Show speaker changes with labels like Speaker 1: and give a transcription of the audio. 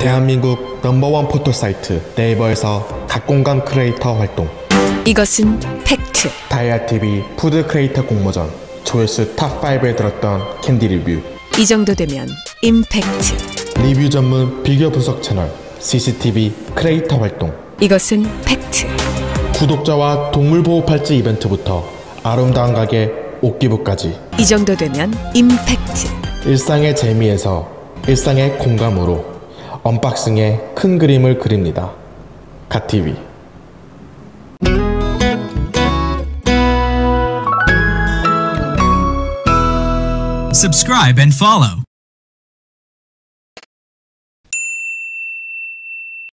Speaker 1: 대한민국 넘버원 포토 사이트 네이버에서 각공감 크리에이터 활동.
Speaker 2: 이것은 팩트.
Speaker 1: 다이아TV 푸드 크리에이터 공모전 조회수 탑5에 들었던 캔디 리뷰.
Speaker 2: 이 정도 되면 임팩트.
Speaker 1: 리뷰 전문 비교 분석 채널 CCTV 크리에이터 활동.
Speaker 2: 이것은 팩트.
Speaker 1: 구독자와 동물 보호 팔찌 이벤트부터 아름다운 가게 옷기부까지.
Speaker 2: 이 정도 되면 임팩트.
Speaker 1: 일상의 재미에서 일상의 공감으로 언박싱의 큰 그림을 그립니다. 갓TV.
Speaker 3: Subscribe and follow.